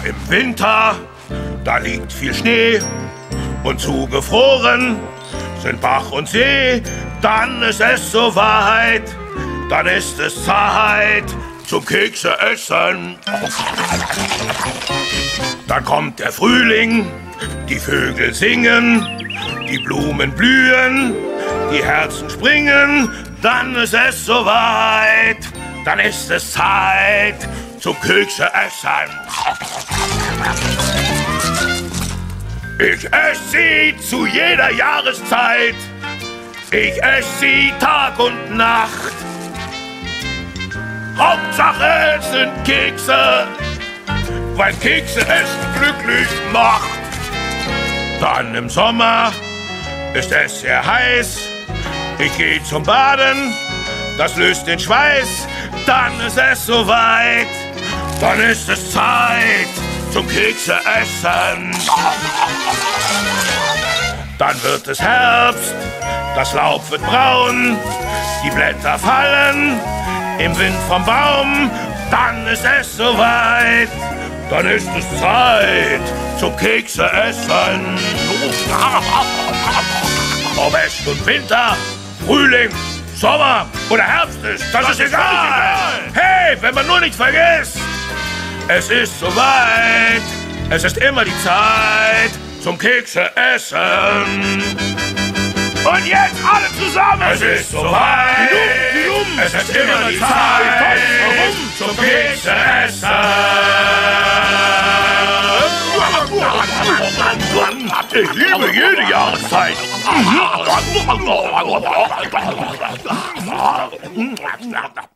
im Winter, da liegt viel Schnee und zugefroren sind Bach und See. Dann ist es soweit, dann ist es Zeit zum Kekse essen. Dann kommt der Frühling, die Vögel singen, die Blumen blühen, die Herzen springen. Dann ist es soweit, dann ist es Zeit zum Kekse essen. Ich esse sie zu jeder Jahreszeit. Ich esse sie Tag und Nacht. Hauptsache es sind Kekse, weil Kekse essen glücklich macht. Dann im Sommer ist es sehr heiß. Ich gehe zum Baden, das löst den Schweiß. Dann ist es soweit, dann ist es Zeit zum Kekse essen. Dann wird es Herbst, das Laub wird braun, die Blätter fallen im Wind vom Baum. Dann ist es soweit, dann ist es Zeit zum Kekse essen. Ob es nun Winter, Frühling, Sommer oder Herbst ist, das ist egal. Hey, wenn man nur nicht vergisst, es ist soweit, es ist immer die Zeit zum Kekse essen. Und jetzt alle zusammen. Es ist soweit, es ist immer die Zeit zum Kekse essen. Ich liebe jede Jahreszeit.